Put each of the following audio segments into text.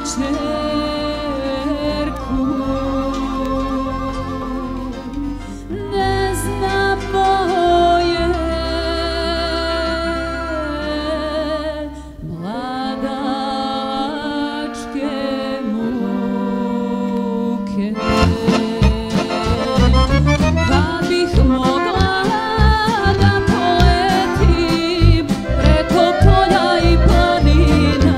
čerku, ne zna moje mladačke muke. Kad bih mogla da poletim preko polja i planina,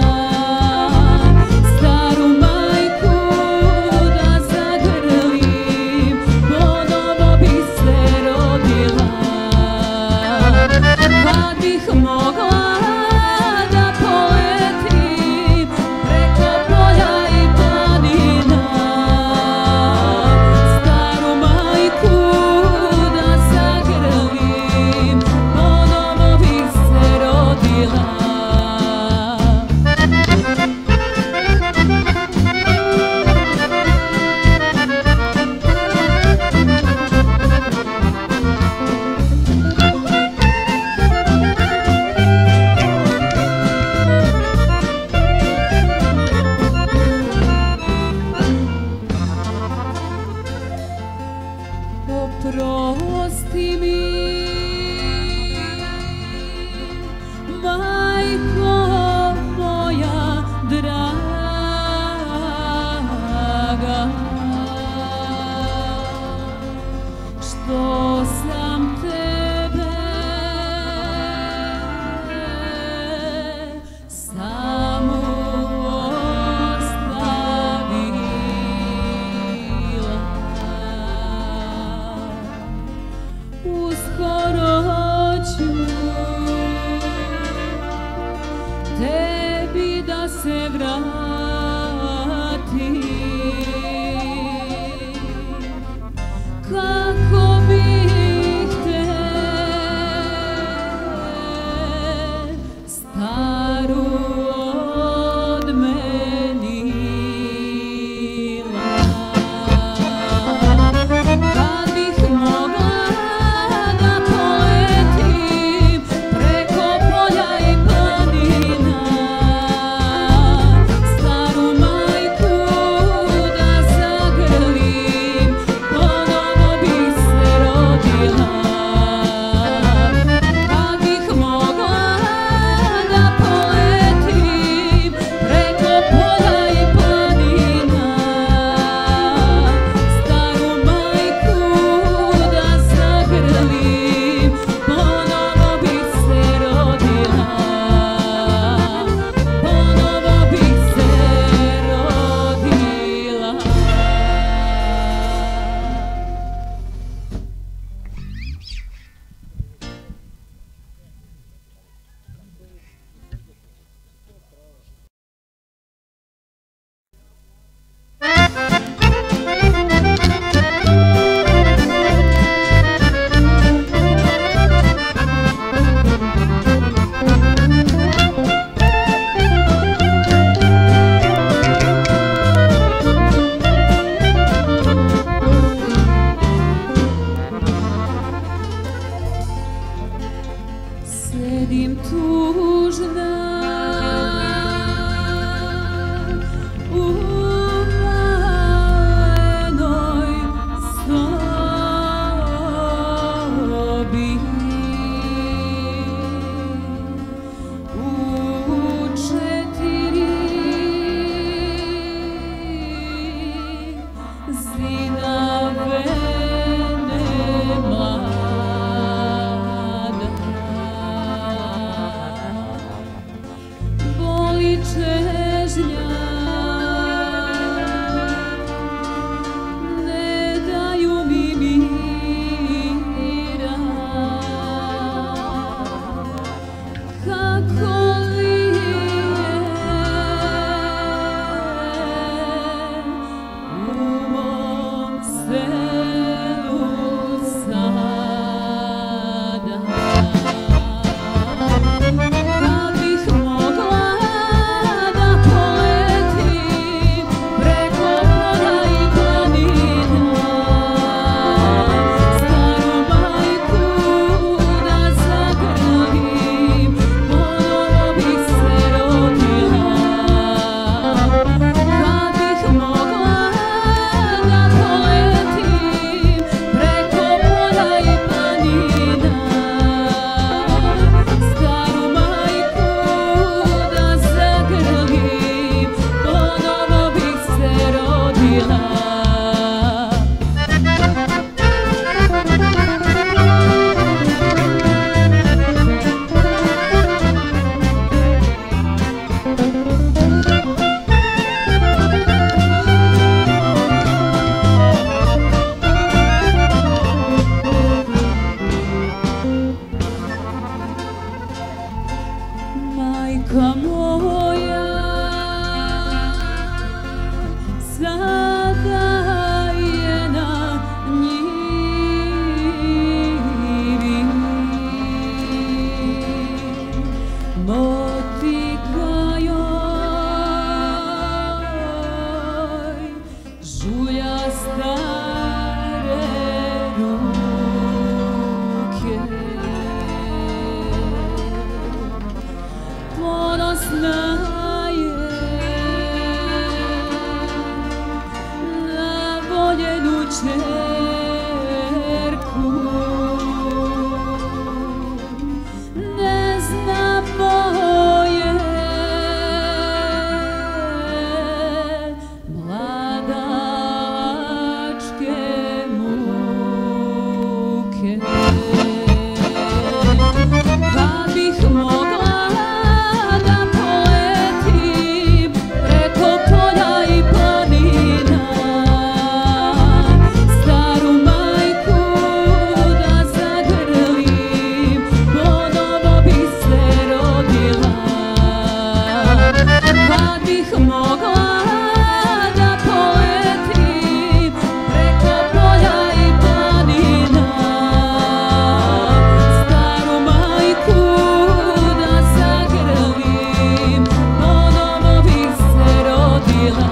staru majku da zagrlim, ponovo bih se rodila. Kad bih mogla da poletim preko polja i planina, staru majku da zagrlim, ponovo bih se rodila. Oprosti mi, majko moja draga, što sam tebe samu ostavila. Uskoro ću tebi da se vratim, kako bih te staru odmenila. Kad bih mogla da poletim preko polja i planina, staru majku da zagrlim, ponovo bih se rodila. Kad bih mogla da poletim preko polja i planina, staru majku da zagrlim, ponovo bih se rodila. Ponovo bih se rodila. Sedim tužna u malenoj sobi, u 4 zidave mlada. Majka moja sada je na njivi, motika joj žulja stare ruke. Ponosna je na voljenu čerku, ne zna moje mladačke muke. Kad bih mogla da poletim preko polja i planina, staru majku da zagrlim, ponovo bih se rodila. Kad bih mogla da poletim preko polja i planina, staru majku da zagrlim, ponovo bih se rodila.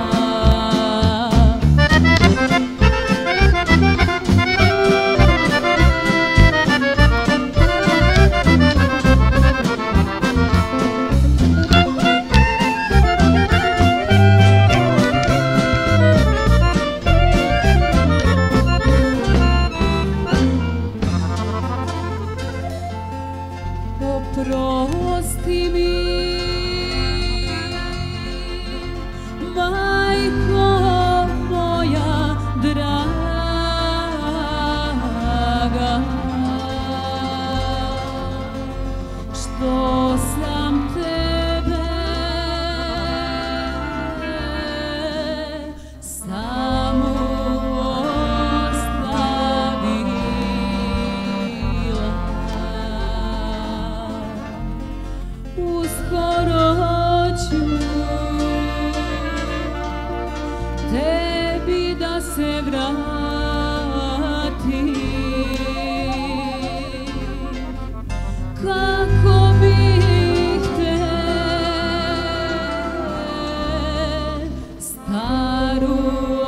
Oprosti mi, majko moja draga, što sam tebe samu ostavila. Uskoro ću tebi da se vratim, kako bih te staru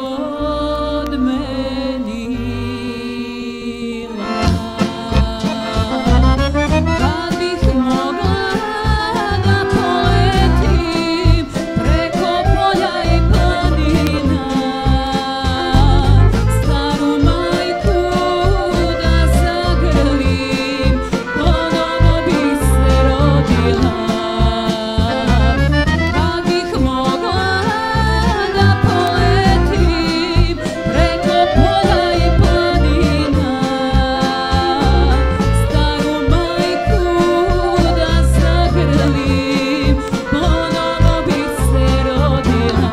odmenila. Kad bih mogla da poletim preko polja i planina, staru majku da zagrlim, ponovo bih se rodila. Kad bih mogla da poletim preko polja i planina, staru majku da zagrlim, ponovo bih se rodila.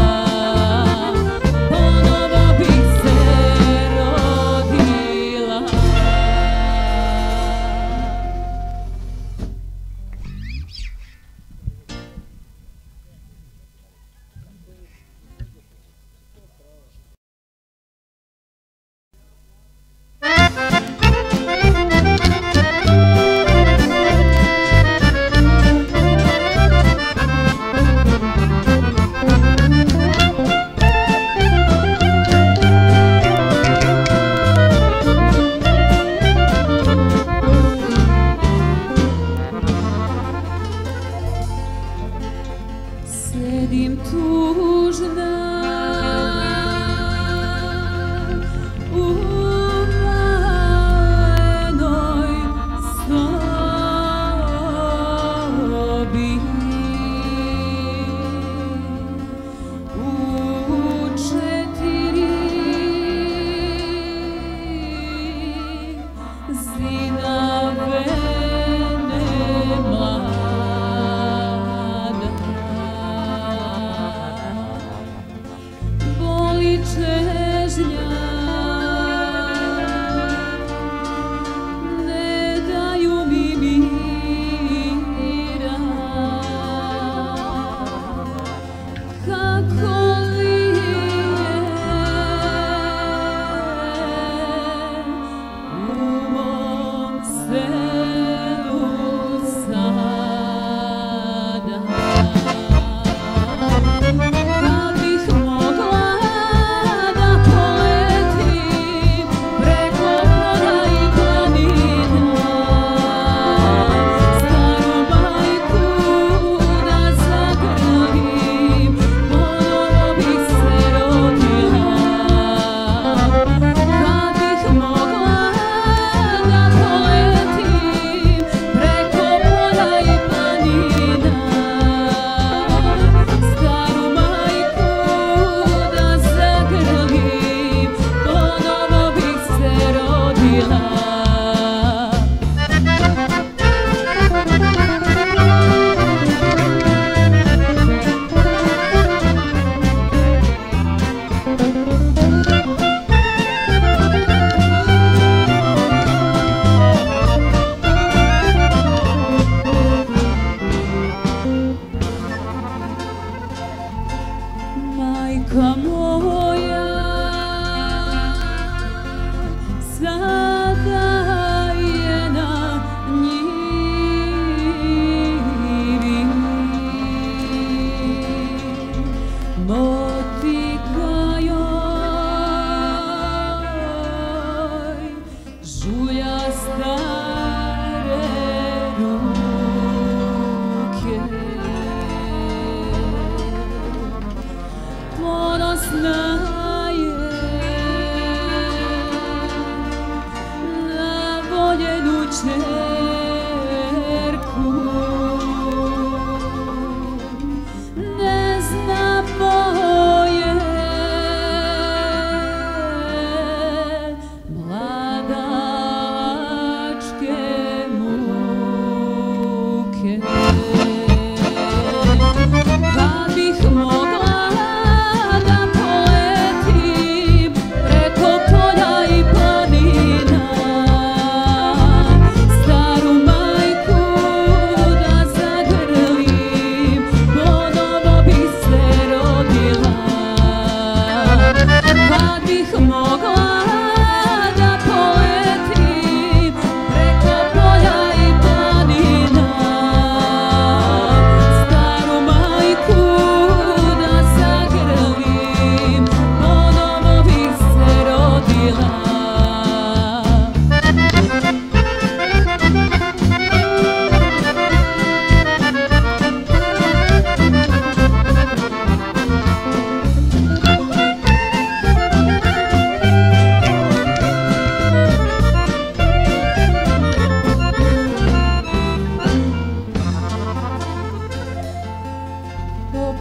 Ponovo bih se rodila. Sedim tužna u malenoj sobi, u 4 zidave mlada.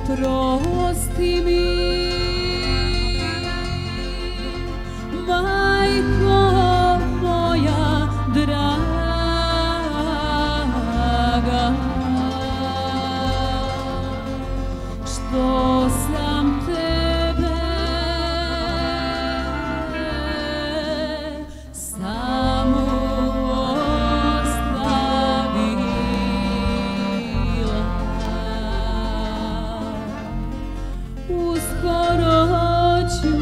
Prosti mi, majko moja draga, što sam tebe samu ostavila. Uskoro ću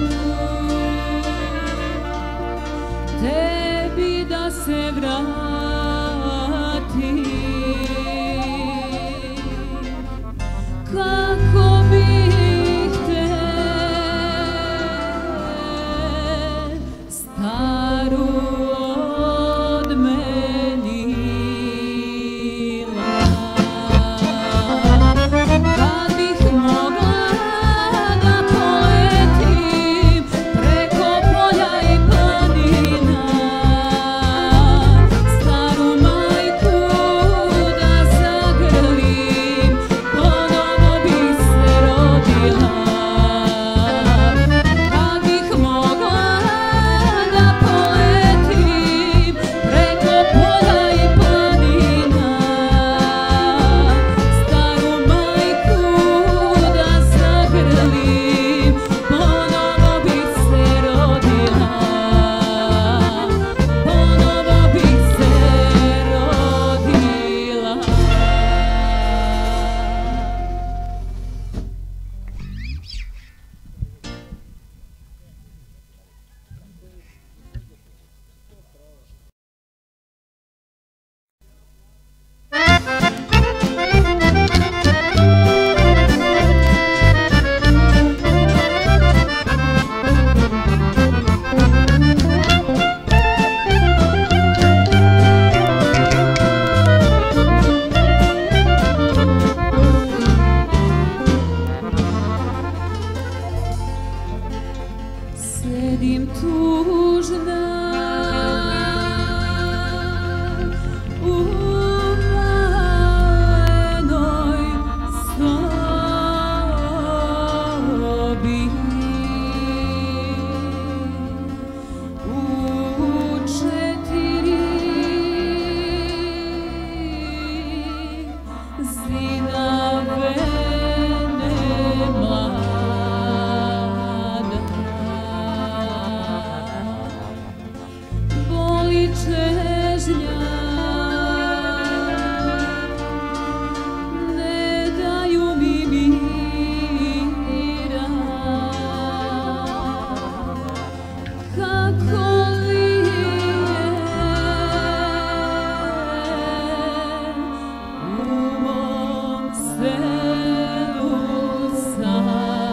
tebi da se vratim, kako bih te staru odmenila. Kad bih mogla da poletim preko polja i planina, staru majku da zagrlim, ponovo bi se rodila. Kad bih mogla da poletim preko polja i planina, staru majku da zagrlim, ponovo bi se rodila, ponovo bi se rodila. Sedim tužna u malenoj sobi, u 4 zidave mlada. Boli čežnja, ne daju mi mira, kako li je u mom selu sad.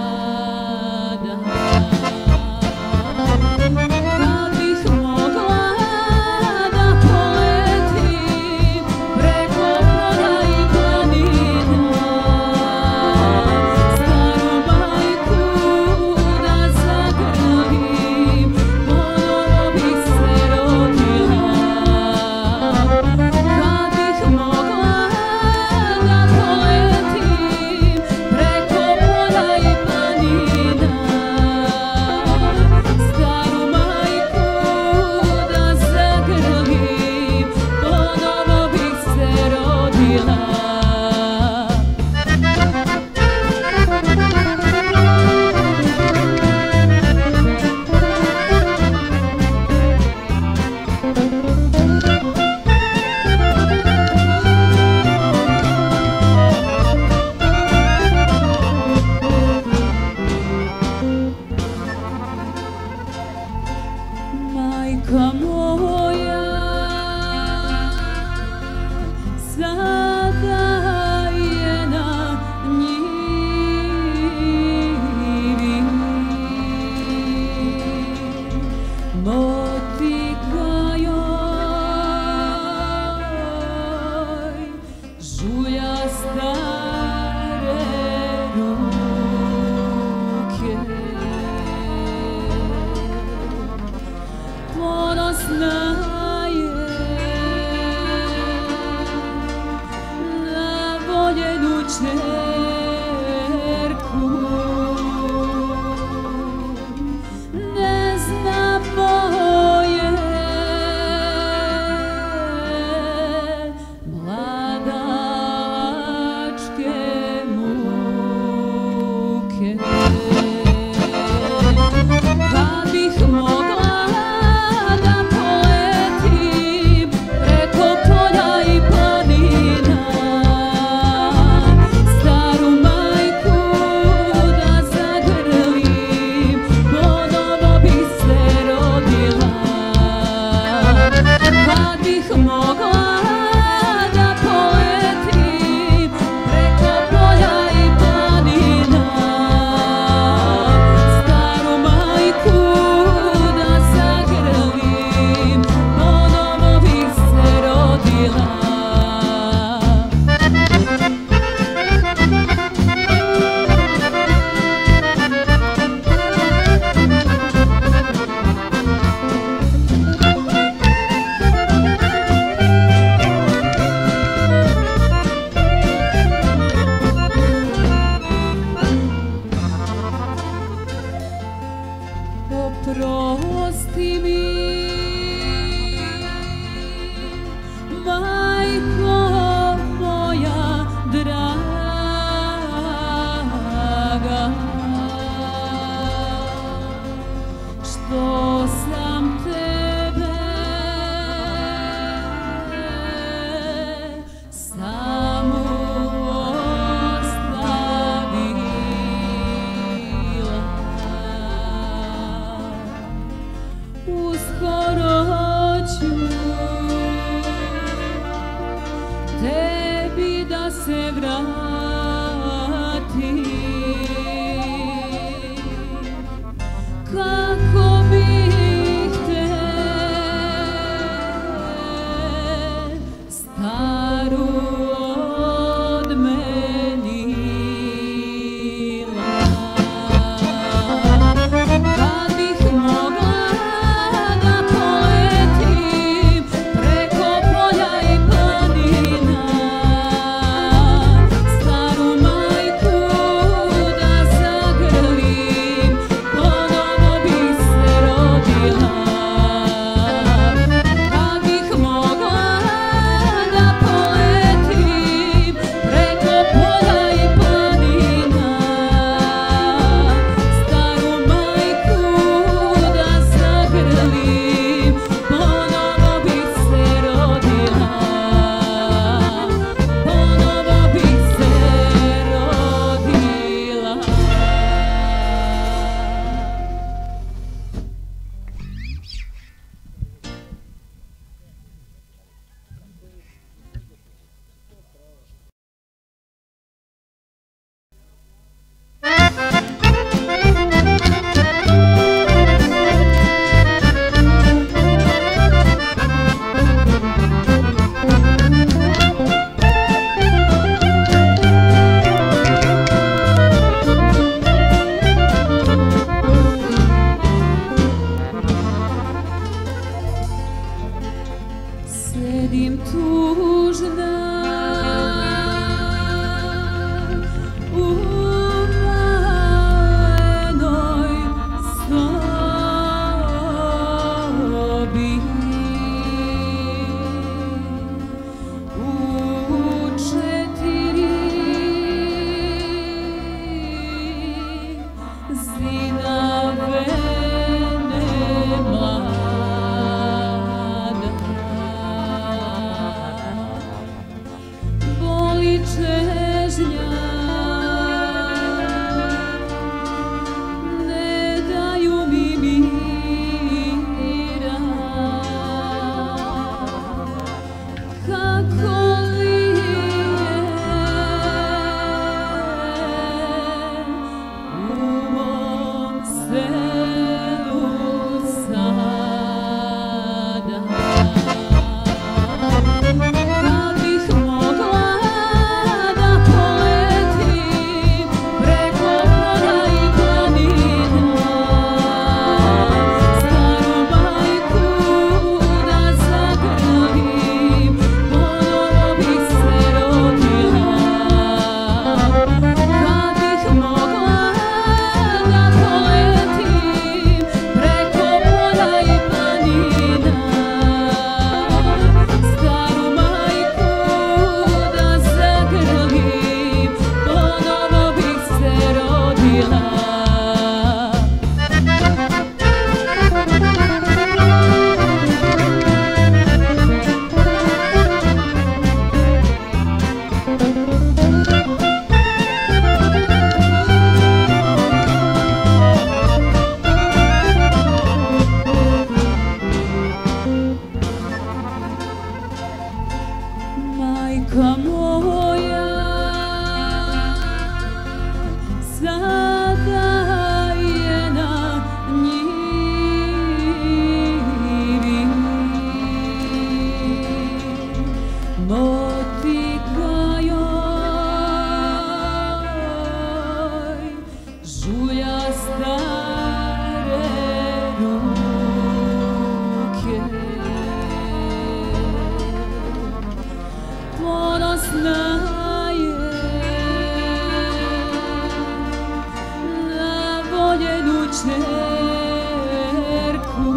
čerku,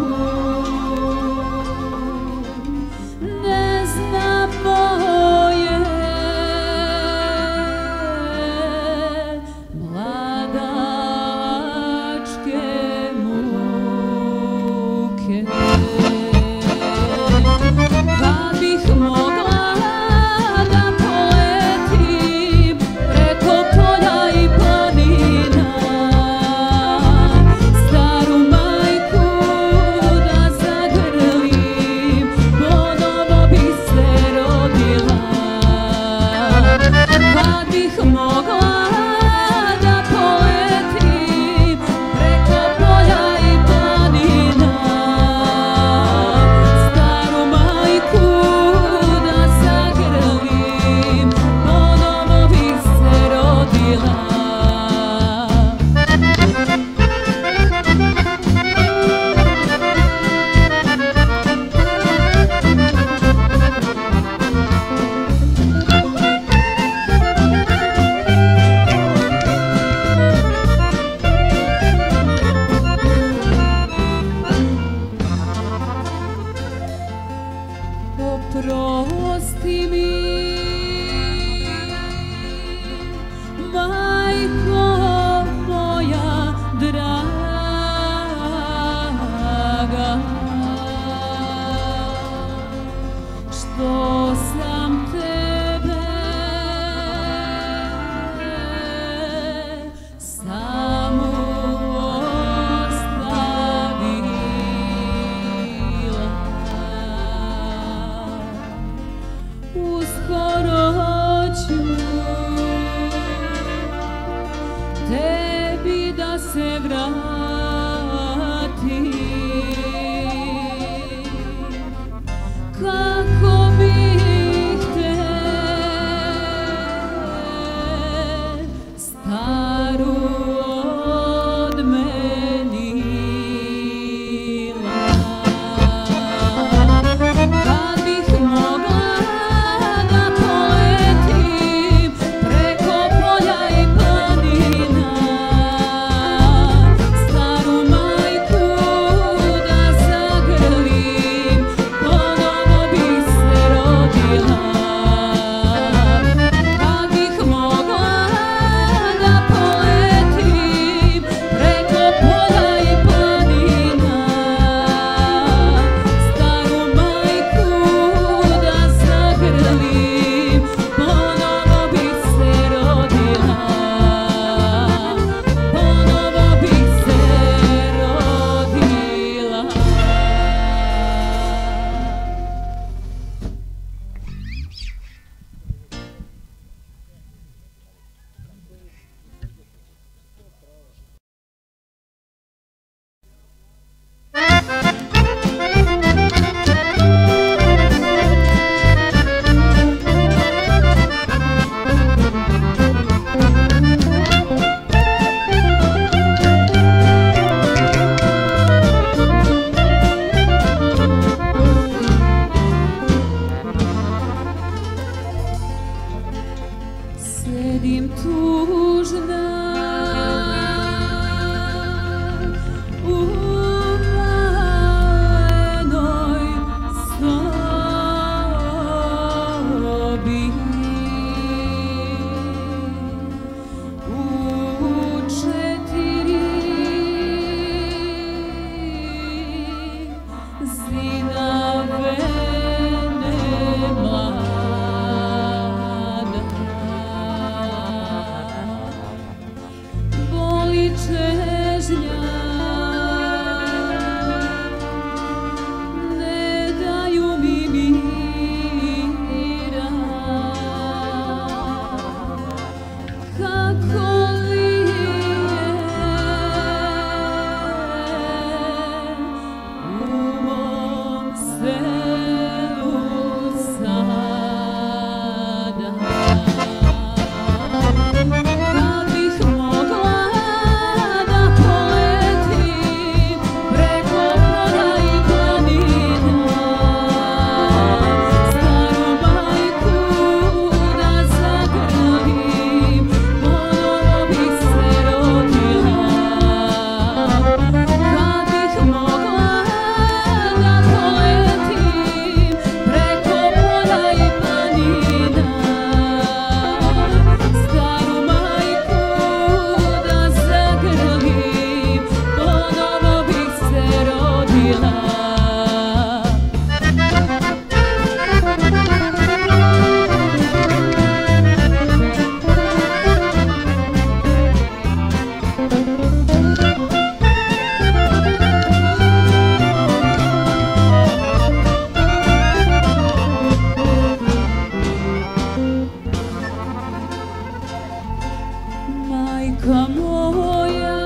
ne zna moje mladačke muke. Kad bih mogla da poletim preko polja i planina, staru majku da zagrlim, ponovo bi se rodila. Kad bih mogla da poletim preko polja i planina, staru majku da zagrlim, ponovo bi se rodila. Oprosti mi, majko moja draga, što sam tebe samu ostavila. Uskoro ću tebi da se vratim, kako bih te staru odmenila. Kad bih mogla da poletim preko polja i planina, staru majku da zagrlim, ponovo bi se rodila. Kad bih mogla da poletim preko polja i planina, staru majku da zagrlim, ponovo bi se rodila. Ponovo bi se rodila. Sedim tužna u malenoj sobi, u 4 zidave mlada. Boli čežnja, ne daju mi mira. Kako li je u mom selu sada. Kad bih mogla da poletim preko polja i planina, staru majku da zagrlim, ponovo majka moja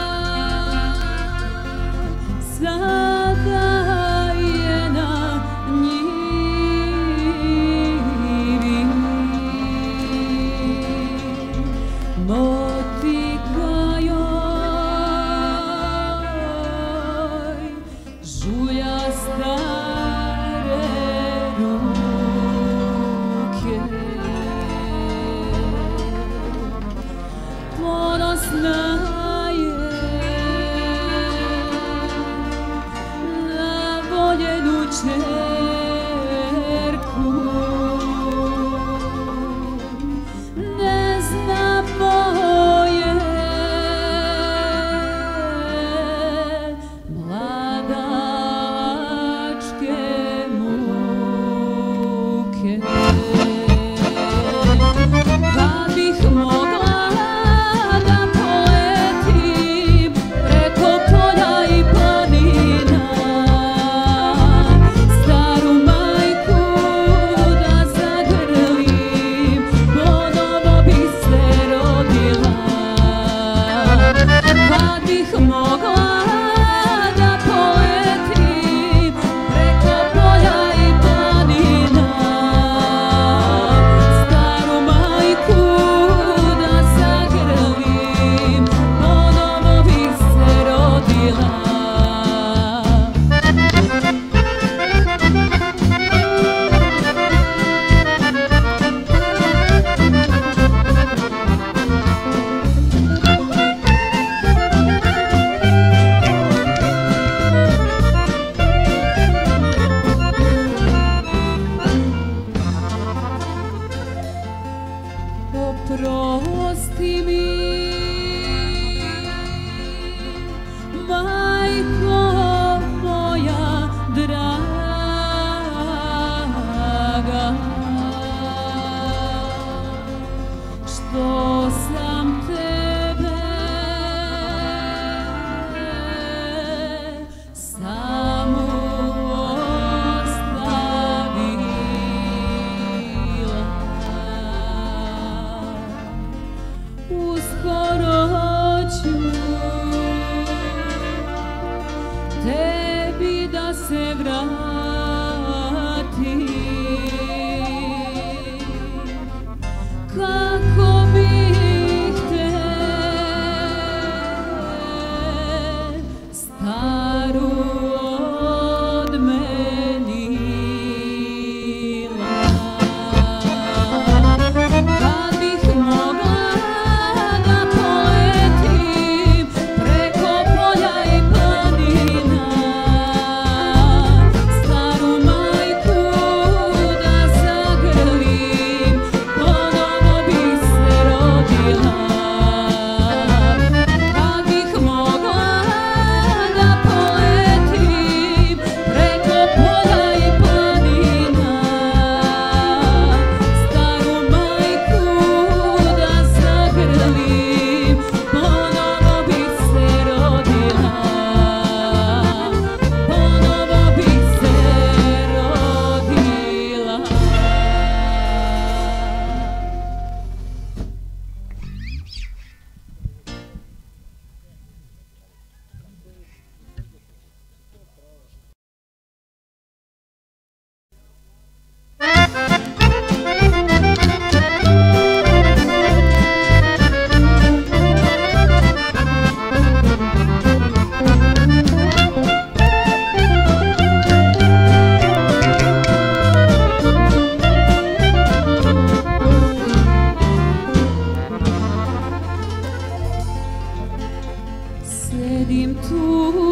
sada je na njivi, motika joj žulja stare ruke. Ponosna je na voljenu čerku, ne zna moje mladačke muke. Kad bih mogla da poletim preko polja i planina, staru majku da zagrlim, ponovo bi se rodila. Kad bih mogla da poletim preko polja i planina, staru majku da zagrlim, ponovo bi se rodila. Oprosti mi, majko moja draga, što sam tebe samu ostavila. Uskoro ću tebi da se vratim, kako bih te staru odmenila. Kad bih mogla da poletim preko polja i planina, staru majku da zagrlim, ponovo bi se rodila. Kad bih mogla da poletim preko polja i planina, staru majku da zagrlim, ponovo bi se rodila. Ponovo bi se rodila. Sedim tu